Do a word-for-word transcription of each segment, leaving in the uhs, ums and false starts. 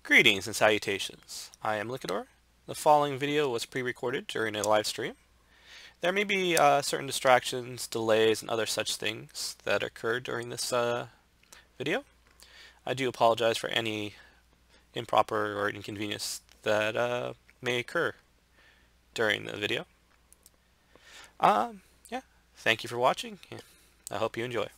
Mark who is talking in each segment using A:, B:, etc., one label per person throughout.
A: Greetings and salutations. I am Likador. The following video was pre-recorded during a live stream. There may be uh, certain distractions, delays, and other such things that occurred during this uh, video. I do apologize for any improper or inconvenience that uh, may occur during the video. Um, yeah, thank you for watching. I hope you enjoy.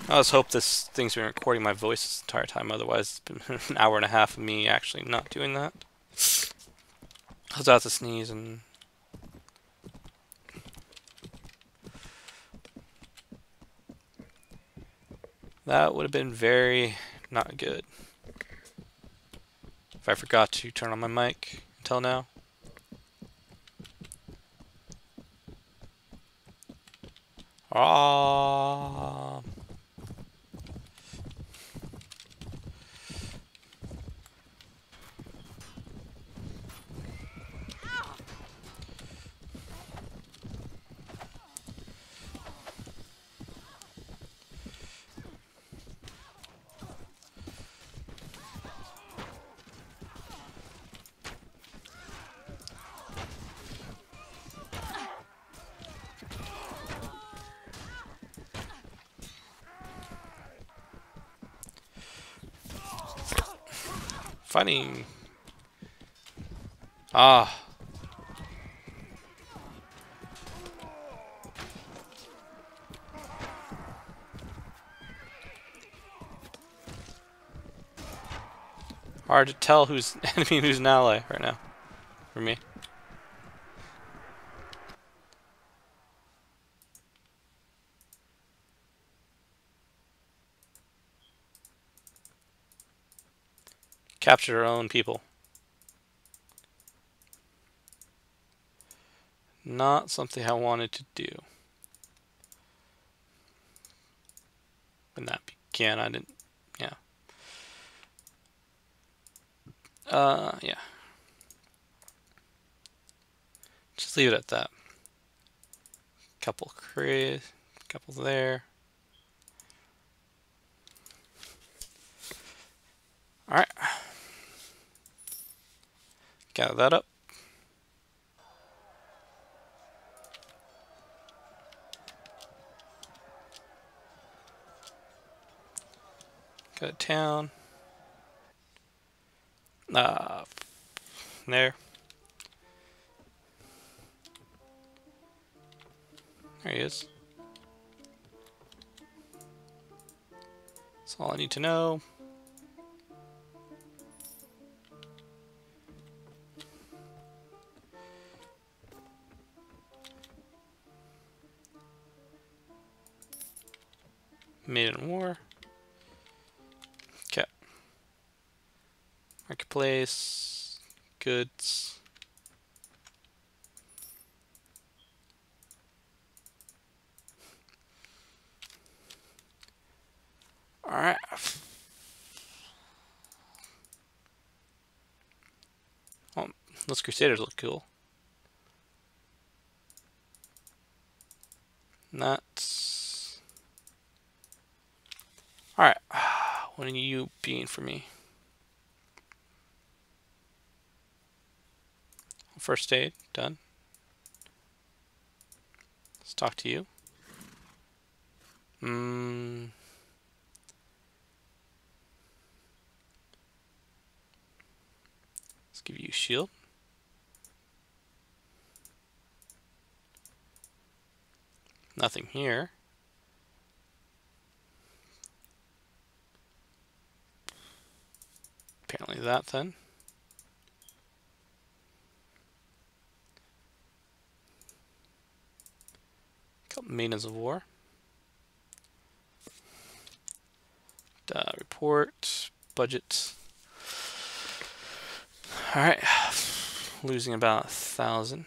A: I just hope this thing's been recording my voice this entire time, otherwise it's been an hour and a half of me actually not doing that. I was about to sneeze and... that would have been very not good. If I forgot to turn on my mic until now. Ah. Fighting. Ah. Hard to tell who's enemy and who's an ally right now, for me. Captured our own people. Not something I wanted to do. When that began, I didn't, yeah. Uh, yeah. Just leave it at that. Couple crazy, couple there. Alright. Gather that up. Go to town. Uh, there. There he is. That's all I need to know. Maiden War. Okay. Marketplace. Goods. Alright. Well, those Crusaders look cool. Nuts. Alright. What are you being for me? First aid, done. Let's talk to you. Mm. Let's give you a shield. Nothing here. Apparently that then. Couple maintenance of war. Uh, report. Budget. Alright. Losing about a thousand.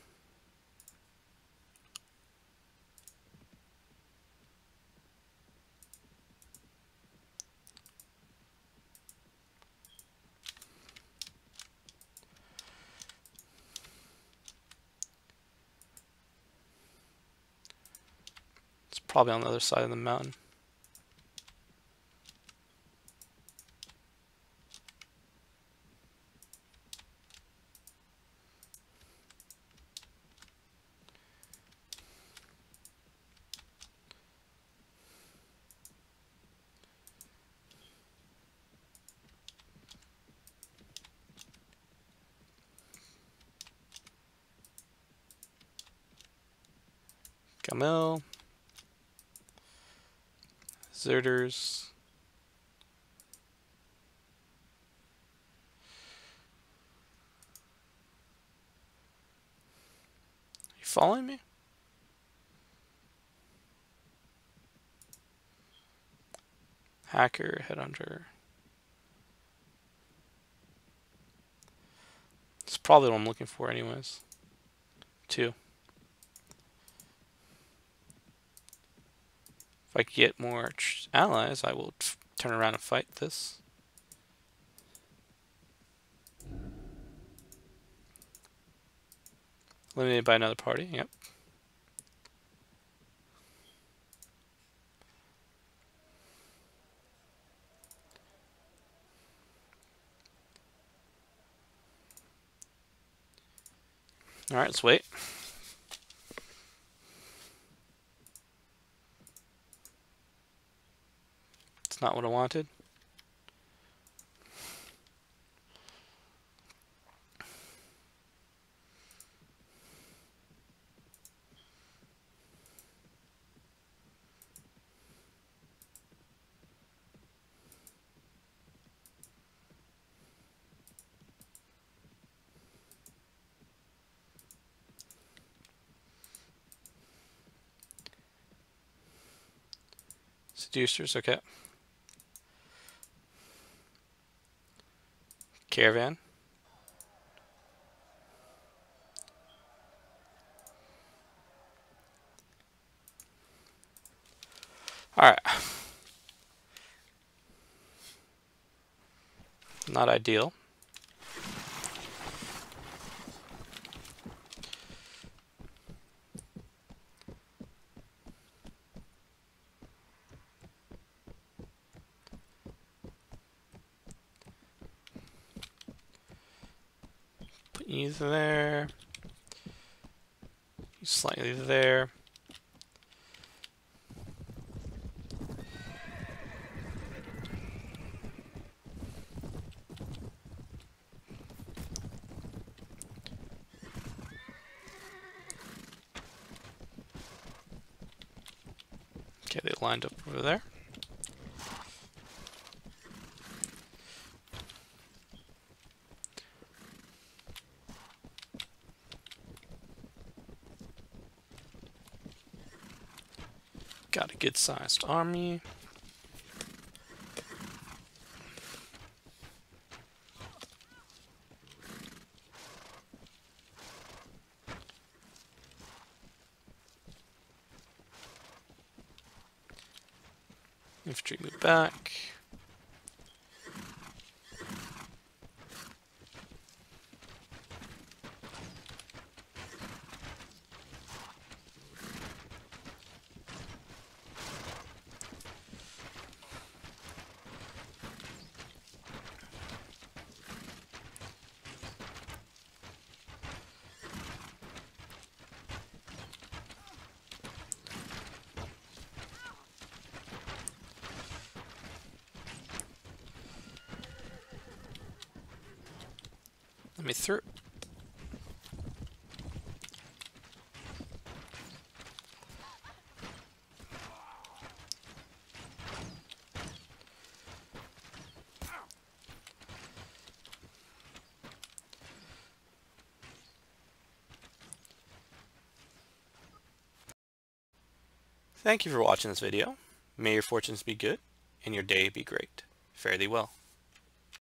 A: It's probably on the other side of the mountain. Camille. Deserters. Are you following me? Hacker, headhunter. It's probably what I'm looking for anyways. Two. If I get more allies, I will turn around and fight this. Eliminated by another party, yep. Alright, let's wait. It's not what I wanted. Seducers, okay. Caravan. Alright. Not ideal. Put you there. You slightly there. Okay, they lined up over there. Got a good sized army. Infantry move back. Let me through. Thank you for watching this video. May your fortunes be good and your day be great. Fare thee well.